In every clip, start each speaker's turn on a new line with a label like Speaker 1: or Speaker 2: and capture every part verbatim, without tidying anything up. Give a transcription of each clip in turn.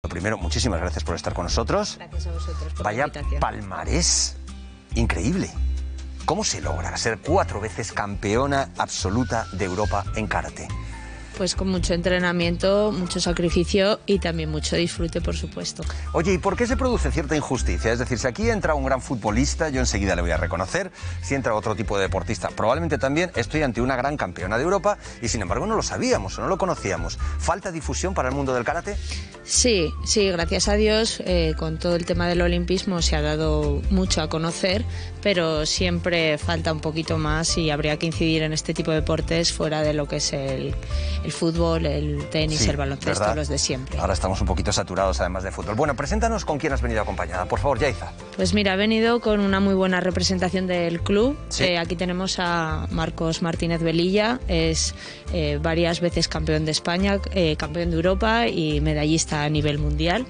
Speaker 1: Lo primero, muchísimas gracias por estar con nosotros.
Speaker 2: Gracias a vosotros por
Speaker 1: Vaya
Speaker 2: la invitación.
Speaker 1: palmarés increíble. ¿Cómo se logra ser cuatro veces campeona absoluta de Europa en karate?
Speaker 2: Pues con mucho entrenamiento, mucho sacrificio y también mucho disfrute, por supuesto.
Speaker 1: Oye, ¿y por qué se produce cierta injusticia? Es decir, si aquí entra un gran futbolista, yo enseguida le voy a reconocer. Si entra otro tipo de deportista, probablemente también. Estoy ante una gran campeona de Europa y, sin embargo, no lo sabíamos o no lo conocíamos. ¿Falta difusión para el mundo del karate?
Speaker 2: Sí, sí, gracias a Dios, eh, con todo el tema del olimpismo se ha dado mucho a conocer, pero siempre falta un poquito más y habría que incidir en este tipo de deportes fuera de lo que es el, el fútbol, el tenis,
Speaker 1: Sí,
Speaker 2: el baloncesto,
Speaker 1: ¿verdad?
Speaker 2: los de siempre.
Speaker 1: Ahora estamos un poquito saturados, además de fútbol. Bueno, preséntanos con quién has venido acompañada. Por favor, Yaiza.
Speaker 2: Pues mira, he venido con una muy buena representación del club.
Speaker 1: Sí.
Speaker 2: Eh, aquí tenemos a Marcos Martínez Velilla, es eh, varias veces campeón de España, eh, campeón de Europa y medallista a nivel mundial.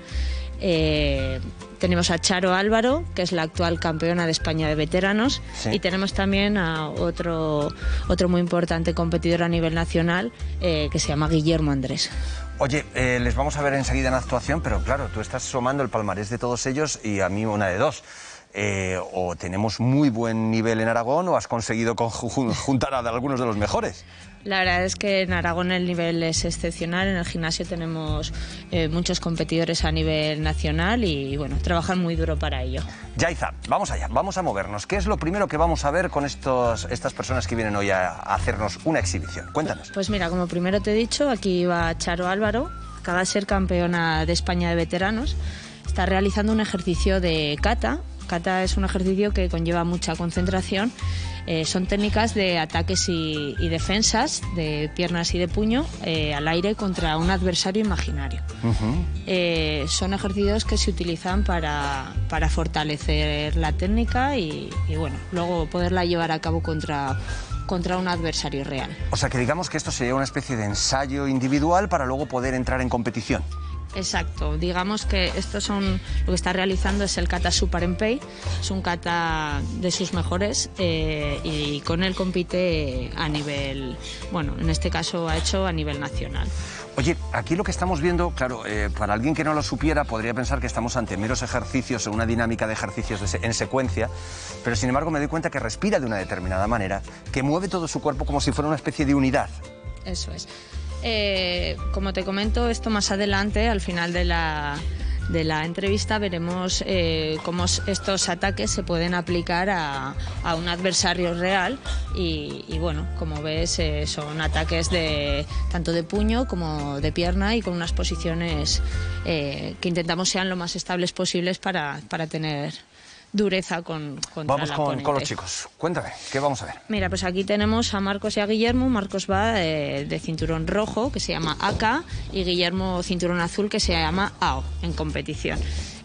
Speaker 2: Eh, tenemos a Charo Álvaro, que es la actual campeona de España de veteranos,
Speaker 1: Sí.
Speaker 2: y tenemos también a otro, otro muy importante competidor a nivel nacional, eh, que se llama Guillermo Andrés.
Speaker 1: Oye, eh, les vamos a ver enseguida en actuación, pero claro, tú estás sumando el palmarés de todos ellos y a mí una de dos. Eh, o tenemos muy buen nivel en Aragón o has conseguido conju- juntar a algunos de los mejores.
Speaker 2: La verdad es que en Aragón el nivel es excepcional, en el gimnasio tenemos eh, muchos competidores a nivel nacional y bueno, trabajan muy duro para ello.
Speaker 1: Yaiza, vamos allá, vamos a movernos. ¿Qué es lo primero que vamos a ver con estos, estas personas que vienen hoy a, a hacernos una exhibición? Cuéntanos.
Speaker 2: Pues mira, como primero te he dicho, aquí va Charo Álvaro, acaba de ser campeona de España de veteranos, está realizando un ejercicio de kata. Kata es un ejercicio que conlleva mucha concentración. Eh, son técnicas de ataques y, y defensas, de piernas y de puño, eh, al aire contra un adversario imaginario.
Speaker 1: Uh-huh.
Speaker 2: Eh, son ejercicios que se utilizan para, para fortalecer la técnica y, y bueno, luego poderla llevar a cabo contra, contra un adversario real.
Speaker 1: O sea, que digamos que esto sería una especie de ensayo individual para luego poder entrar en competición.
Speaker 2: Exacto, digamos que estos son lo que está realizando es el kata Super Empei, es un kata de sus mejores eh, y con él compite a nivel, bueno, en este caso ha hecho a nivel nacional.
Speaker 1: Oye, aquí lo que estamos viendo, claro, eh, para alguien que no lo supiera podría pensar que estamos ante meros ejercicios o una dinámica de ejercicios de se en secuencia, pero sin embargo me doy cuenta que respira de una determinada manera, que mueve todo su cuerpo como si fuera una especie de unidad.
Speaker 2: Eso es. Eh, como te comento, esto más adelante, al final de la, de la entrevista, veremos eh, cómo estos ataques se pueden aplicar a, a un adversario real y, y bueno, como ves, eh, son ataques de tanto de puño como de pierna y con unas posiciones eh, que intentamos sean lo más estables posibles para, para tener dureza con, contra
Speaker 1: Vamos
Speaker 2: el
Speaker 1: con,
Speaker 2: oponente.
Speaker 1: con los chicos. Cuéntame, ¿qué vamos a ver?
Speaker 2: Mira, pues aquí tenemos a Marcos y a Guillermo. Marcos va eh, de cinturón rojo, que se llama A K, y Guillermo cinturón azul, que se llama A O, en competición.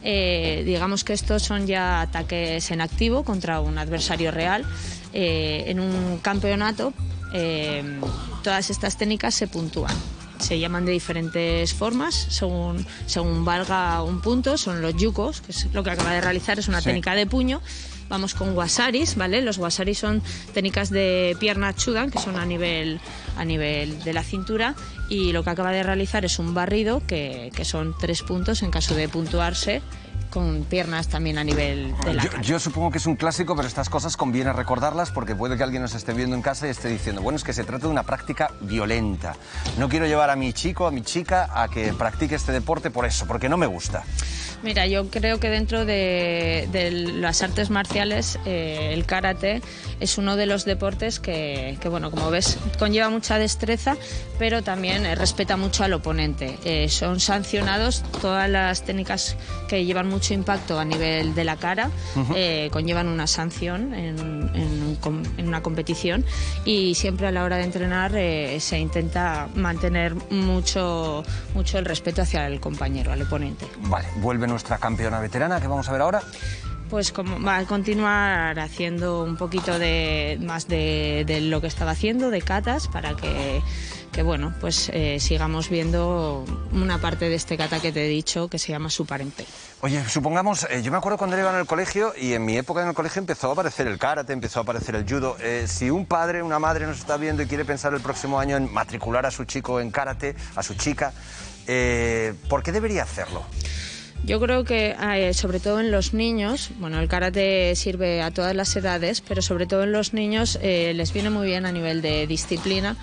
Speaker 2: Eh, digamos que estos son ya ataques en activo contra un adversario real. Eh, en un campeonato, eh, todas estas técnicas se puntúan. Se llaman de diferentes formas, según, según valga un punto, son los yukos, que es lo que acaba de realizar, es una
Speaker 1: Sí.
Speaker 2: técnica de puño. Vamos con wasaris, ¿vale? Los wasaris son técnicas de pierna chudan, que son a nivel, a nivel de la cintura, y lo que acaba de realizar es un barrido, que, que son tres puntos en caso de puntuarse, con piernas también a nivel de la
Speaker 1: Yo,
Speaker 2: cara.
Speaker 1: yo supongo que es un clásico, pero estas cosas conviene recordarlas porque puede que alguien nos esté viendo en casa y esté diciendo, bueno, es que se trata de una práctica violenta. No quiero llevar a mi chico, a mi chica, a que practique este deporte por eso, porque no me gusta.
Speaker 2: Mira, yo creo que dentro de, de las artes marciales eh, el karate es uno de los deportes que, que, bueno, como ves, conlleva mucha destreza, pero también eh, respeta mucho al oponente. Eh, son sancionados todas las técnicas que llevan mucho impacto a nivel de la cara, uh-huh. eh, conllevan una sanción en, en, en una competición y siempre a la hora de entrenar eh, se intenta mantener mucho, mucho el respeto hacia el compañero, al oponente.
Speaker 1: Vale, vuelve nuestra campeona veterana, ¿qué vamos a ver ahora?
Speaker 2: Pues como va a continuar haciendo un poquito de más de, de lo que estaba haciendo, de katas, para que, que bueno, pues eh, sigamos viendo una parte de este kata que te he dicho que se llama Super Empei.
Speaker 1: Oye, supongamos, eh, yo me acuerdo cuando iba en el colegio y en mi época en el colegio empezó a aparecer el karate, empezó a aparecer el judo. Eh, si un padre, una madre nos está viendo y quiere pensar el próximo año en matricular a su chico en karate, a su chica, Eh, ¿Por qué debería hacerlo?
Speaker 2: Yo creo que, eh, sobre todo en los niños, bueno, el karate sirve a todas las edades, pero sobre todo en los niños eh, les viene muy bien a nivel de disciplina.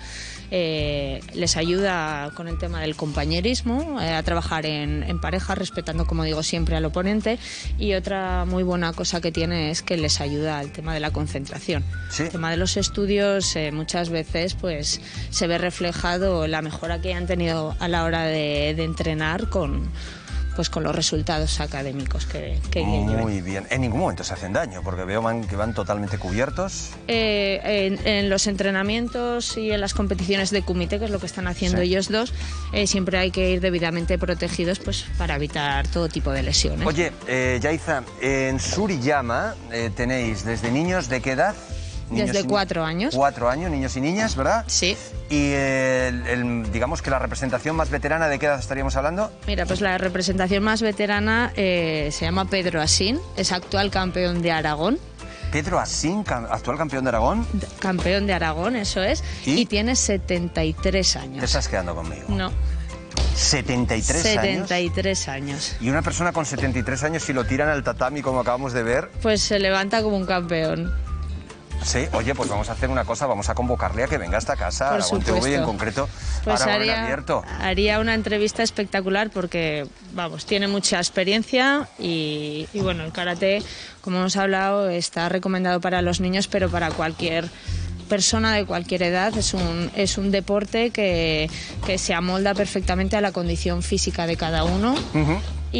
Speaker 2: Eh, les ayuda con el tema del compañerismo, eh, a trabajar en, en pareja, respetando, como digo, siempre al oponente. Y otra muy buena cosa que tiene es que les ayuda al tema de la concentración.
Speaker 1: ¿Sí?
Speaker 2: El tema de los estudios, eh, muchas veces pues se ve reflejado la mejora que han tenido a la hora de, de entrenar con... pues con los resultados académicos que, que
Speaker 1: Muy bien. En ningún momento se hacen daño, porque veo man, que van totalmente cubiertos.
Speaker 2: Eh, en, en los entrenamientos y en las competiciones de kumite, que es lo que están haciendo sí. ellos dos, eh, siempre hay que ir debidamente protegidos pues para evitar todo tipo de lesiones.
Speaker 1: Oye, eh, Yaiza, en Suriyama eh, tenéis desde niños de qué edad?
Speaker 2: Niños Desde cuatro años.
Speaker 1: Cuatro años, niños y niñas, ¿verdad?
Speaker 2: Sí.
Speaker 1: Y el, el, digamos que la representación más veterana, ¿de qué edad estaríamos hablando?
Speaker 2: Mira, pues la representación más veterana eh, se llama Pedro Asín, es actual campeón de Aragón.
Speaker 1: Pedro Asín, actual campeón de Aragón.
Speaker 2: Campeón de Aragón, eso es.
Speaker 1: ¿Y?
Speaker 2: Y tiene setenta y tres años.
Speaker 1: ¿Te estás quedando conmigo?
Speaker 2: No.
Speaker 1: ¿setenta y tres años?
Speaker 2: setenta y tres años.
Speaker 1: Y una persona con setenta y tres años, si lo tiran al tatami, como acabamos de ver...
Speaker 2: Pues se levanta como un campeón.
Speaker 1: Sí, oye, pues vamos a hacer una cosa, vamos a convocarle a que venga a esta casa, a Aragón T V, y en concreto
Speaker 2: pues
Speaker 1: Aragón
Speaker 2: haría,
Speaker 1: en abierto.
Speaker 2: Haría una entrevista espectacular porque, vamos, tiene mucha experiencia y, y bueno, el karate, como hemos hablado, está recomendado para los niños, pero para cualquier persona de cualquier edad. Es un, es un deporte que, que se amolda perfectamente a la condición física de cada uno. Uh-huh.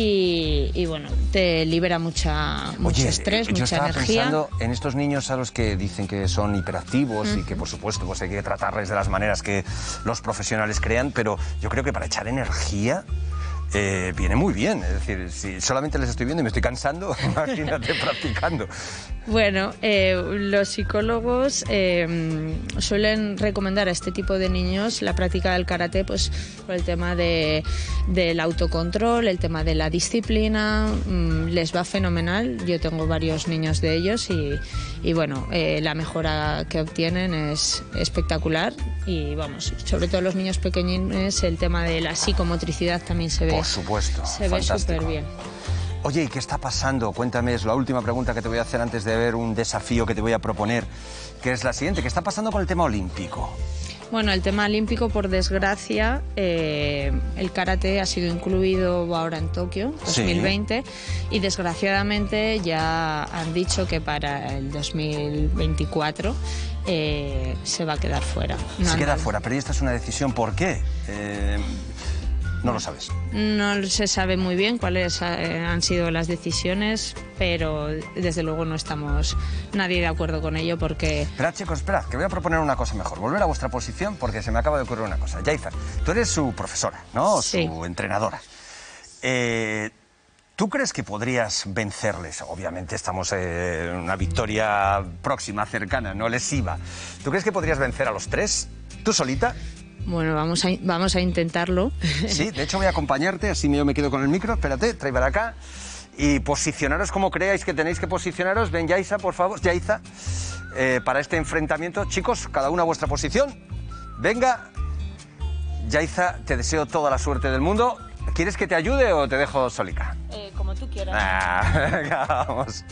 Speaker 2: Y, y bueno, te libera mucha, mucho
Speaker 1: Oye,
Speaker 2: estrés,
Speaker 1: yo
Speaker 2: mucha
Speaker 1: estaba
Speaker 2: energía.
Speaker 1: Pensando en estos niños a los que dicen que son hiperactivos mm. y que por supuesto pues hay que tratarles de las maneras que los profesionales crean, pero yo creo que para echar energía eh, viene muy bien. Es decir, si solamente les estoy viendo y me estoy cansando, imagínate practicando.
Speaker 2: Bueno, eh, los psicólogos eh, suelen recomendar a este tipo de niños la práctica del karate pues, por el tema de, del autocontrol, el tema de la disciplina. Mmm, les va fenomenal. Yo tengo varios niños de ellos y, y bueno, eh, la mejora que obtienen es espectacular. Y vamos, sobre todo los niños pequeñines, el tema de la psicomotricidad también se ve.
Speaker 1: Por supuesto,
Speaker 2: se ve súper bien.
Speaker 1: Oye, ¿y qué está pasando? Cuéntame, es la última pregunta que te voy a hacer antes de ver un desafío que te voy a proponer, que es la siguiente. ¿Qué está pasando con el tema olímpico?
Speaker 2: Bueno, el tema olímpico, por desgracia, eh, el karate ha sido incluido ahora en Tokio, dos mil veinte, sí. Y desgraciadamente ya han dicho que para el dos mil veinticuatro eh, se va a quedar fuera.
Speaker 1: No se queda
Speaker 2: andando.
Speaker 1: fuera, pero esta es una decisión, ¿por qué? Eh... No lo sabes.
Speaker 2: No se sabe muy bien cuáles eh, han sido las decisiones, pero desde luego no estamos nadie de acuerdo con ello porque...
Speaker 1: Espera, chicos, espera, que voy a proponer una cosa mejor. Volver a vuestra posición porque se me acaba de ocurrir una cosa. Yaiza, tú eres su profesora, ¿no?
Speaker 2: Sí.
Speaker 1: Su entrenadora. Eh, ¿Tú crees que podrías vencerles? Obviamente estamos en una victoria próxima, cercana, no lesiva. ¿Tú crees que podrías vencer a los tres? ¿Tú solita?
Speaker 2: Bueno, vamos a, vamos a intentarlo.
Speaker 1: Sí, de hecho voy a acompañarte, así yo me quedo con el micro. Espérate, trae para acá. Y posicionaros como creáis que tenéis que posicionaros. Ven, Yaiza, por favor, Yaiza, eh, para este enfrentamiento. Chicos, cada uno a vuestra posición. Venga. Yaiza, te deseo toda la suerte del mundo. ¿Quieres que te ayude o te dejo solica?
Speaker 2: Eh, como tú quieras.
Speaker 1: Ah, venga, vamos.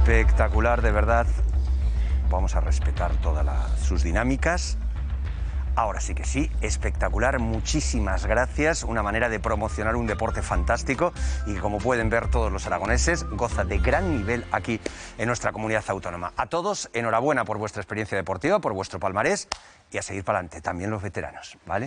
Speaker 1: Espectacular, de verdad. Vamos a respetar todas la, sus dinámicas. Ahora sí que sí, espectacular, muchísimas gracias, una manera de promocionar un deporte fantástico y que, como pueden ver todos los aragoneses, goza de gran nivel aquí en nuestra comunidad autónoma. A todos, enhorabuena por vuestra experiencia deportiva, por vuestro palmarés y a seguir para adelante, también los veteranos, ¿vale?